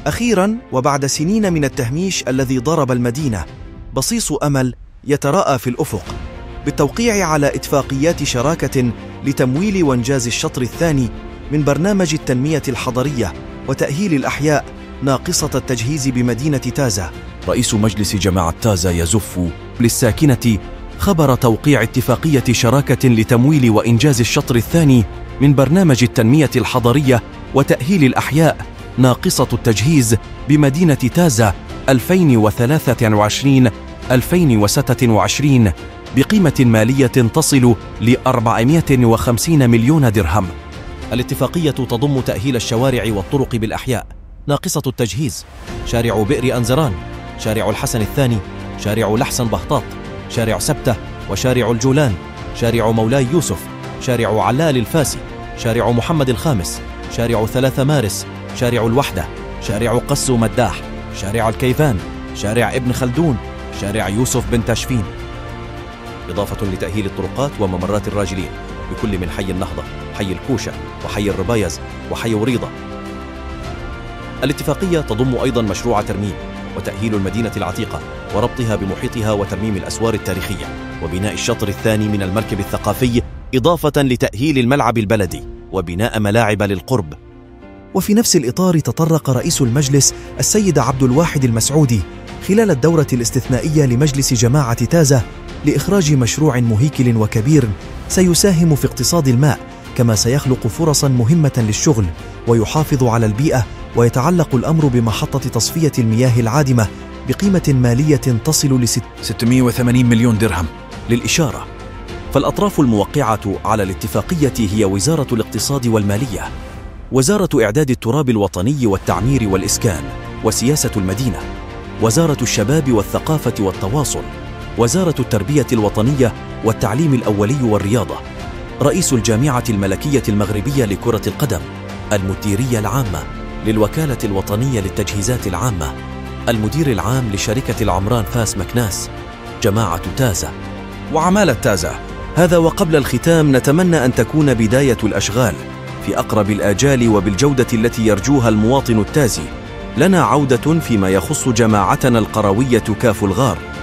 أخيراً وبعد سنين من التهميش الذي ضرب المدينة، بصيص أمل يتراءى في الأفق بالتوقيع على اتفاقيات شراكة لتمويل وإنجاز الشطر الثاني من برنامج التنمية الحضرية وتأهيل الأحياء ناقصة التجهيز بمدينة تازة. رئيس مجلس جماعة تازة يزف للساكنة خبر توقيع اتفاقية شراكة لتمويل وإنجاز الشطر الثاني من برنامج التنمية الحضرية وتأهيل الأحياء ناقصة التجهيز بمدينة تازة 2023-2026 بقيمة مالية تصل ل 450 مليون درهم. الاتفاقية تضم تأهيل الشوارع والطرق بالأحياء ناقصة التجهيز: شارع بئر أنزران، شارع الحسن الثاني، شارع لحسن بهطاط، شارع سبتة، وشارع الجولان، شارع مولاي يوسف، شارع علال الفاسي، شارع محمد الخامس، شارع 3 مارس، شارع الوحدة، شارع قسو مداح، شارع الكيفان، شارع ابن خلدون، شارع يوسف بن تاشفين، إضافة لتأهيل الطرقات وممرات الراجلين بكل من حي النهضة، حي الكوشة، وحي الربايز، وحي وريضة. الاتفاقية تضم أيضا مشروع ترميم وتأهيل المدينة العتيقة وربطها بمحيطها وترميم الأسوار التاريخية وبناء الشطر الثاني من المركب الثقافي، إضافة لتأهيل الملعب البلدي وبناء ملاعب للقرب. وفي نفس الإطار تطرق رئيس المجلس السيد عبد الواحد المسعودي خلال الدورة الاستثنائية لمجلس جماعة تازة لإخراج مشروع مهيكل وكبير سيساهم في اقتصاد الماء، كما سيخلق فرصا مهمة للشغل ويحافظ على البيئة، ويتعلق الأمر بمحطة تصفية المياه العادمة بقيمة مالية تصل ل 680 مليون درهم. للإشارة، فالأطراف الموقعة على الاتفاقية هي وزارة الاقتصاد والمالية، وزارة إعداد التراب الوطني والتعمير والإسكان وسياسة المدينة، وزارة الشباب والثقافة والتواصل، وزارة التربية الوطنية والتعليم الأولي والرياضة، رئيس الجامعة الملكية المغربية لكرة القدم، المديرية العامة للوكالة الوطنية للتجهيزات العامة، المدير العام لشركة العمران فاس مكناس، جماعة تازة وعمالة تازة. هذا وقبل الختام نتمنى أن تكون بداية الأشغال في أقرب الآجال وبالجودة التي يرجوها المواطن التازي لنا عودة فيما يخص جماعتنا القروية كاف الغار.